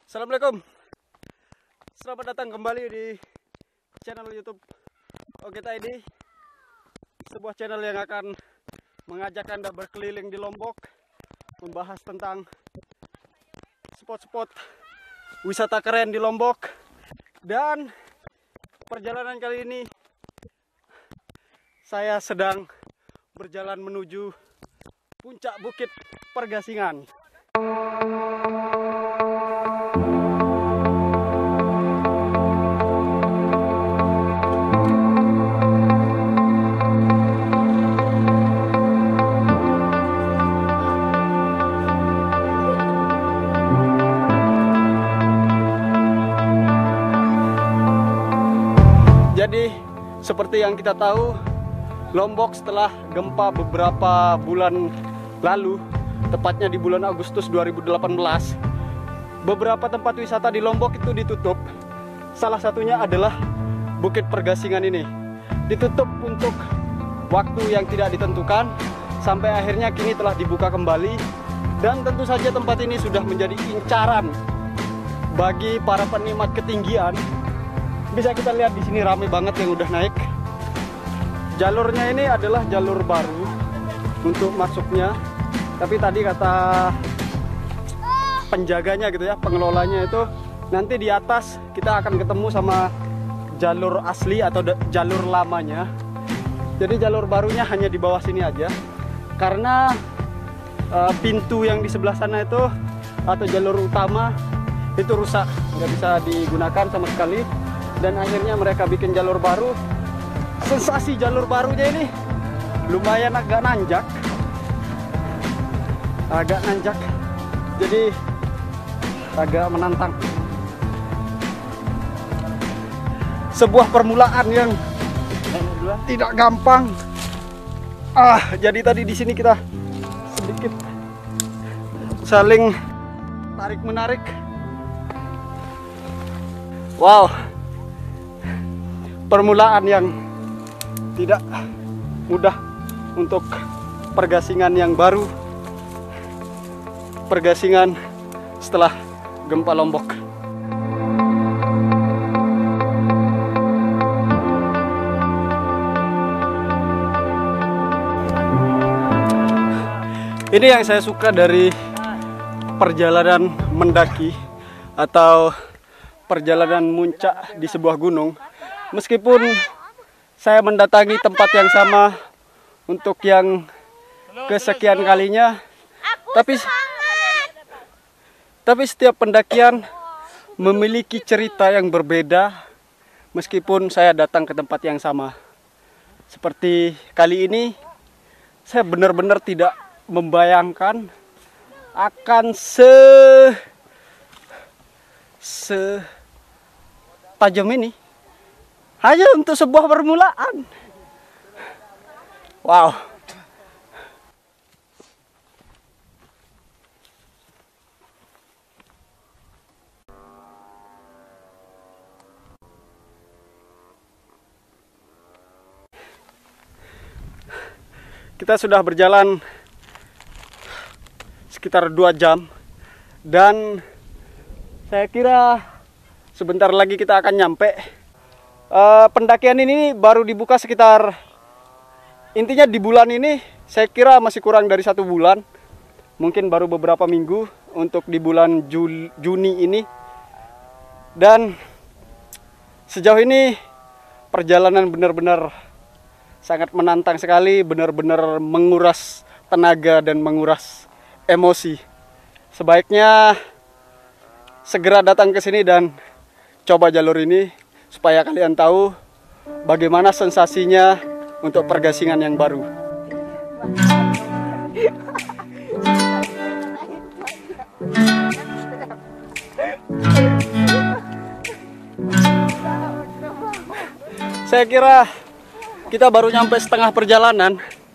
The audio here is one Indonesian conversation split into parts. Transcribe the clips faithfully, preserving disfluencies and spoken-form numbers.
Assalamualaikum. Selamat datang kembali di channel YouTube Ogeta I D, sebuah channel yang akan mengajak Anda berkeliling di Lombok, membahas tentang spot-spot wisata keren di Lombok. Dan perjalanan kali ini saya sedang berjalan menuju puncak Bukit Pergasingan. Jadi seperti yang kita tahu, Lombok setelah gempa beberapa bulan lalu, tepatnya di bulan Agustus dua ribu delapan belas, beberapa tempat wisata di Lombok itu ditutup. Salah satunya adalah Bukit Pergasingan ini. Ditutup untuk waktu yang tidak ditentukan, sampai akhirnya kini telah dibuka kembali. Dan tentu saja tempat ini sudah menjadi incaran bagi para penikmat ketinggian. Bisa kita lihat di sini ramai banget yang udah naik. Jalurnya ini adalah jalur baru untuk masuknya. Tapi tadi kata penjaganya gitu ya, pengelolanya itu, nanti di atas kita akan ketemu sama jalur asli atau jalur lamanya. Jadi jalur barunya hanya di bawah sini aja. Karena uh, pintu yang di sebelah sana itu atau jalur utama itu rusak, nggak bisa digunakan sama sekali. Dan akhirnya mereka bikin jalur baru. Sensasi jalur barunya ini lumayan agak nanjak. Agak nanjak. Jadi agak menantang. Sebuah permulaan yang tidak gampang. Ah, jadi tadi di sini kita sedikit saling tarik menarik. Wow. Permulaan yang tidak mudah untuk pergasingan yang baru, pergasingan setelah gempa Lombok. Ini yang saya suka dari perjalanan mendaki atau perjalanan muncak di sebuah gunung. Meskipun saya mendatangi tempat yang sama untuk yang kesekian kalinya, tapi tapi setiap pendakian memiliki cerita yang berbeda meskipun saya datang ke tempat yang sama. Seperti kali ini, saya benar-benar tidak membayangkan akan se se tajam ini. Hanya untuk sebuah permulaan. Wow. Kita sudah berjalan sekitar dua jam. Dan saya kira sebentar lagi kita akan nyampe. Uh, pendakian ini baru dibuka sekitar, intinya di bulan ini saya kira masih kurang dari satu bulan, mungkin baru beberapa minggu untuk di bulan Jul, Juni ini. Dan sejauh ini perjalanan benar-benar sangat menantang sekali, benar-benar menguras tenaga dan menguras emosi. Sebaiknya segera datang ke sini dan coba jalur ini, supaya kalian tahu bagaimana sensasinya untuk pergasingan yang baru. Saya kira kita baru nyampe setengah perjalanan,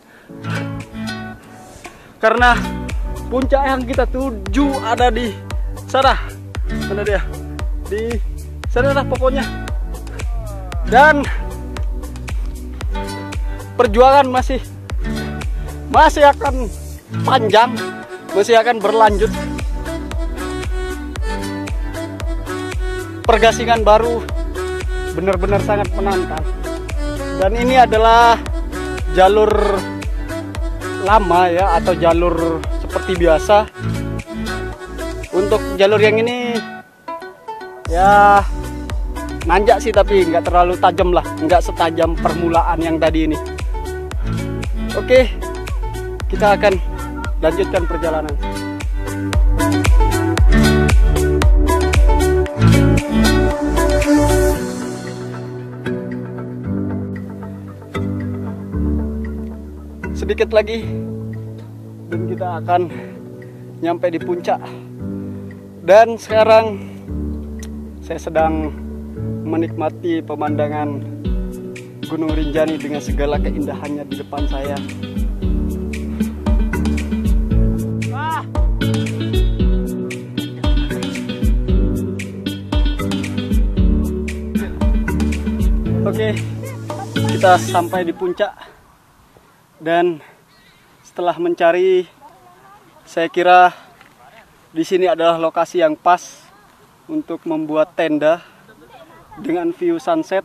karena puncak yang kita tuju ada di sana. Mana dia? Di sana lah pokoknya. Dan perjuangan masih masih akan panjang, masih akan berlanjut. pergasingan baru benar-benar sangat menantang. Dan ini adalah jalur lama ya, atau jalur seperti biasa. Untuk jalur yang ini ya nanjak sih, tapi nggak terlalu tajam lah, nggak setajam permulaan yang tadi ini. Oke, kita akan lanjutkan perjalanan. Sedikit lagi dan kita akan nyampe di puncak. Dan sekarang saya sedang menikmati pemandangan Gunung Rinjani dengan segala keindahannya di depan saya. Ah. Oke, kita sampai di puncak. Dan setelah mencari, saya kira di sini adalah lokasi yang pas untuk membuat tenda dengan view sunset.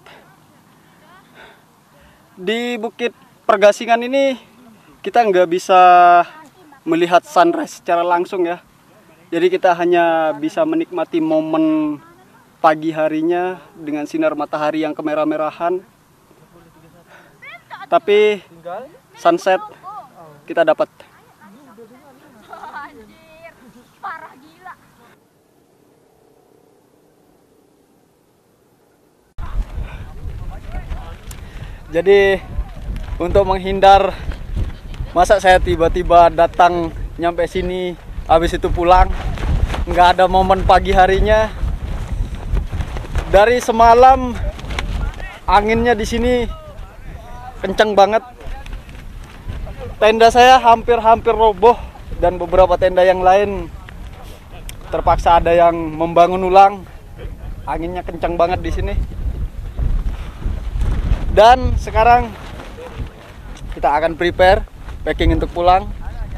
Di Bukit Pergasingan ini kita nggak bisa melihat sunrise secara langsung ya. Jadi kita hanya bisa menikmati momen pagi harinya dengan sinar matahari yang kemerah-merahan. Tapi sunset kita dapat. Anjir, parah gila. Jadi untuk menghindar, masa saya tiba-tiba datang nyampe sini habis itu pulang, nggak ada momen pagi harinya. Dari semalam anginnya di sini kencang banget. Tenda saya hampir-hampir roboh dan beberapa tenda yang lain terpaksa ada yang membangun ulang. Anginnya kencang banget di sini. Dan sekarang kita akan prepare packing untuk pulang.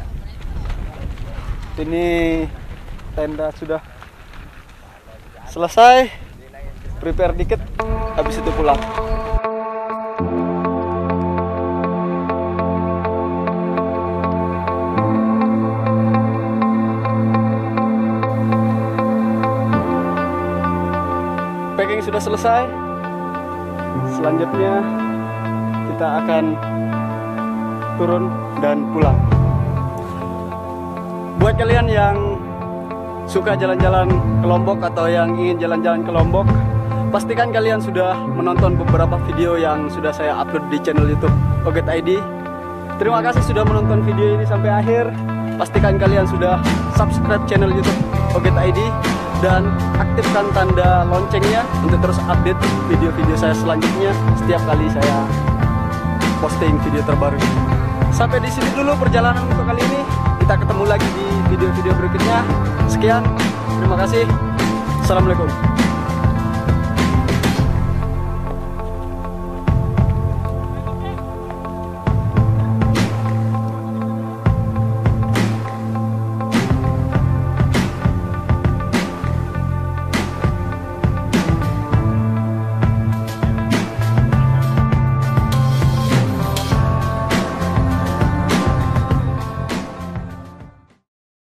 Ini tenda sudah selesai, prepare dikit, habis itu pulang. Packing sudah selesai. Selanjutnya kita akan turun dan pulang. Buat kalian yang suka jalan-jalan ke Lombok atau yang ingin jalan-jalan ke Lombok, pastikan kalian sudah menonton beberapa video yang sudah saya upload di channel YouTube Oget I D. Terima kasih sudah menonton video ini sampai akhir. Pastikan kalian sudah subscribe channel YouTube Oget I D dan aktifkan tanda loncengnya untuk terus update video-video saya selanjutnya setiap kali saya posting video terbaru. Sampai di sini dulu perjalanan untuk kali ini. Kita ketemu lagi di video-video berikutnya. Sekian, terima kasih. Assalamualaikum.